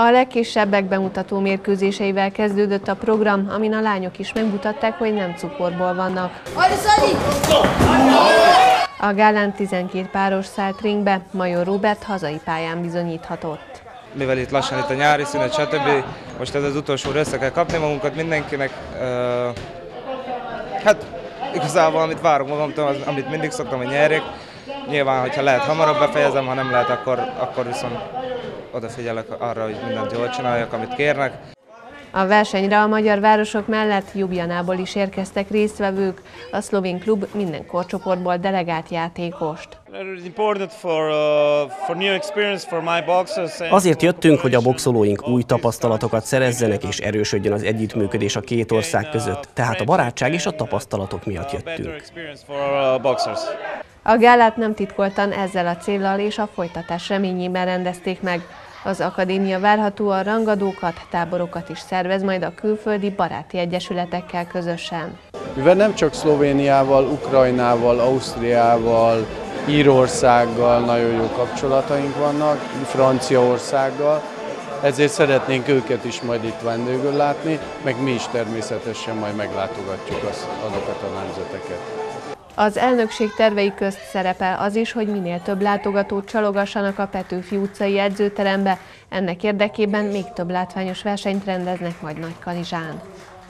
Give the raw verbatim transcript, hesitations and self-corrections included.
A legkisebbek bemutató mérkőzéseivel kezdődött a program, amin a lányok is megmutatták, hogy nem cukorból vannak. A gálán tizenkét páros szállt ringbe, Major Róbert hazai pályán bizonyíthatott. Mivel itt lassan itt a nyári szünet, stb. Most ez az utolsó össze kell kapni magunkat mindenkinek. Uh, hát igazából amit várok magamtól, az, amit mindig szoktam, hogy nyerjek. Nyilván, hogyha lehet hamarabb befejezem, ha nem lehet, akkor, akkor viszont odafigyelek arra, hogy mindent jól csináljak, amit kérnek. A versenyre a magyar városok mellett Ljubljanából is érkeztek résztvevők, a szlovén klub minden korcsoportból delegált játékost. Azért jöttünk, hogy a boxolóink új tapasztalatokat szerezzenek és erősödjön az együttműködés a két ország között, tehát a barátság és a tapasztalatok miatt jöttünk. A gálát nem titkoltan ezzel a céllal és a folytatás reményében rendezték meg. Az akadémia várhatóan rangadókat, táborokat is szervez majd a külföldi baráti egyesületekkel közösen. Mivel nem csak Szlovéniával, Ukrajnával, Ausztriával, Írországgal nagyon jó kapcsolataink vannak, Franciaországgal, ezért szeretnénk őket is majd itt vendégül látni, meg mi is természetesen majd meglátogatjuk azokat a nemzeteket. Az elnökség tervei közt szerepel az is, hogy minél több látogatót csalogassanak a Petőfi utcai edzőterembe, ennek érdekében még több látványos versenyt rendeznek majd Nagykanizsán.